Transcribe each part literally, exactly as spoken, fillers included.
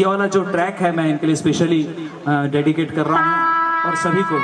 वाला जो ट्रैक है मैं इनके लिए स्पेशली डेडिकेट कर रहा हूँ और सभी को।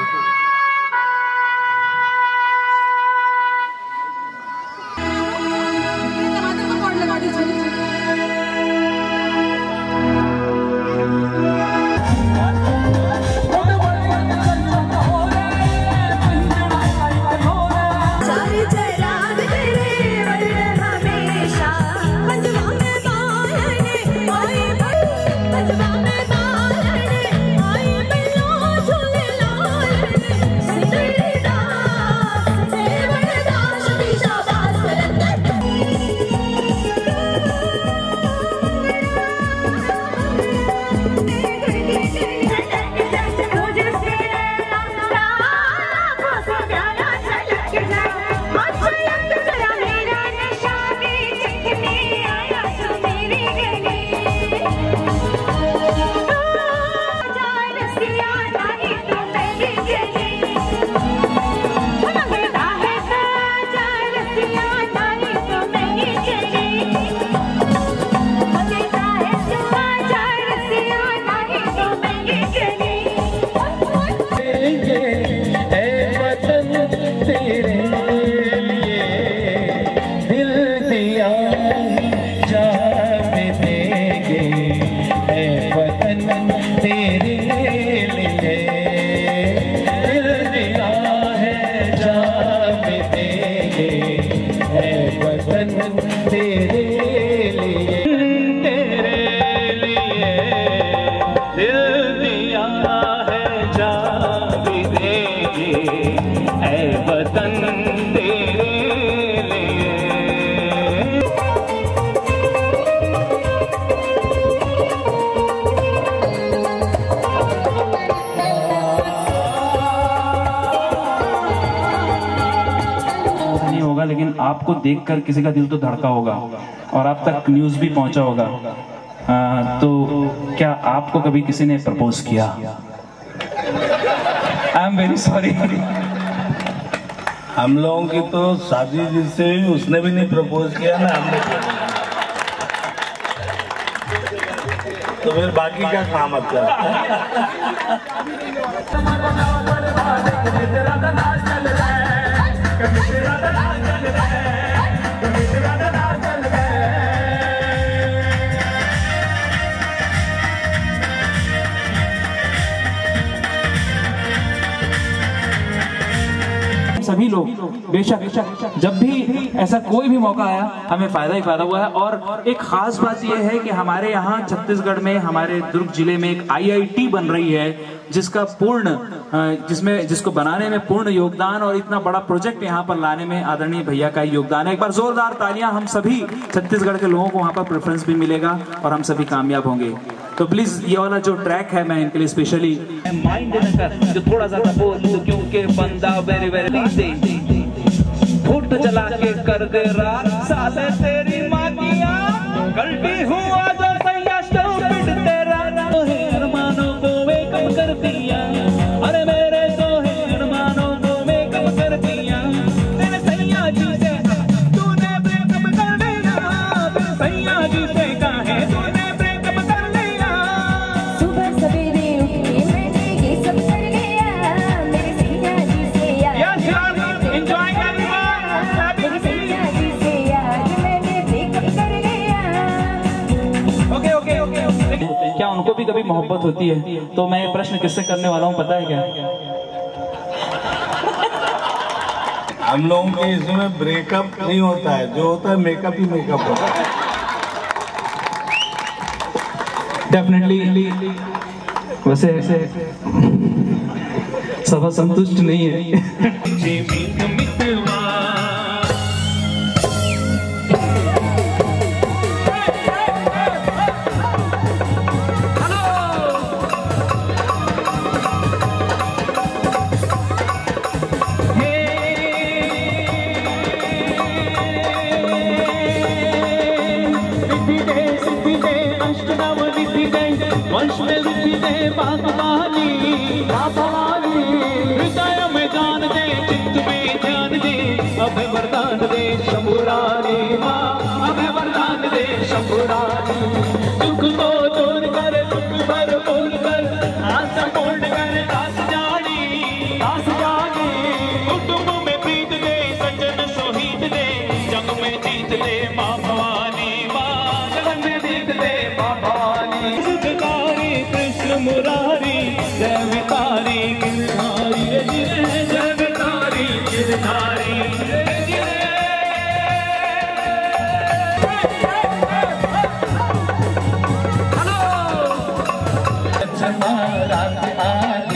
लेकिन आपको देखकर किसी का दिल तो धड़का होगा और आप तक न्यूज़ भी पहुंचा होगा। आ, तो क्या आपको कभी किसी ने प्रपोज किया? I am very sorry. हम लोगों की तो शादी जिससे हुई उसने भी नहीं प्रपोज किया ना हमने, तो फिर बाकी क्या काम आता सभी लोग बेशक जब भी ऐसा कोई भी मौका आया हमें फायदा ही फायदा हुआ है। और एक खास बात यह है कि हमारे यहाँ छत्तीसगढ़ में हमारे दुर्ग जिले में एक आई आई टी बन रही है जिसका पूर्ण जिसमें जिसको बनाने में पूर्ण योगदान और इतना बड़ा प्रोजेक्ट यहाँ पर लाने में आदरणीय भैया का योगदान है। एक बार जोरदार तालियां, हम सभी छत्तीसगढ़ के लोगों को वहाँ पर प्रेफरेंस भी मिलेगा और हम सभी कामयाब होंगे। तो प्लीज ये वाला जो ट्रैक है मैं इनके लिए स्पेशली माइंड न कर जो थोड़ा सा बोल क्योंकि बंदा वेरी वेरी दे फुट जला के कर दे रात साले तेरी माँ की आँख गलती हुआ जो सैया स्टूपिड तेरा अरमानों को वेकअप कर दिया। अरे मेरे तो है अरमानों को वेकअप कर दिया। तेरे सैया जी से तूने ब्रेकअप कर दिया। तेरे सैया जी से काहे तूने ब्रेकअप कर लिया। सुबह सवेरे उठ के मैंने ये सब कर लिया। मेरे सैया जी से यार यस यार एंजॉय कर लिया। मेरे सैया जी से यार मैंने ब्रेकअप कर लिया। Okay okay okay okay. क्या उनको भी कभी मोहब्बत होती है? तो मैं ये प्रश्न किससे करने वाला हूँ पता है क्या? हम लोगों के इसमें ब्रेकअप नहीं होता है, जो होता है मेकअप ही मेकअप होता है। डेफिनेटली वैसे ऐसे सभा संतुष्ट नहीं है। वंश में रुचि दे बागवानी हृदय में जान दे चित्त में ध्यान दे अभय वरदान दे शंभुरानी माँ अभय वरदान दे शंभुरानी दुख को दूर कर पूर्ण कर दास जानी दास जानी कुटुंब में प्रीत दे सज्जन सोहित दे जग में जीत ले माँ भवानी माँ जग में जीत ले माँ भवानी सुखकारी कृष्ण मुरारी जय विकारी गिरधारी जय विकारी गिरधारी रात आज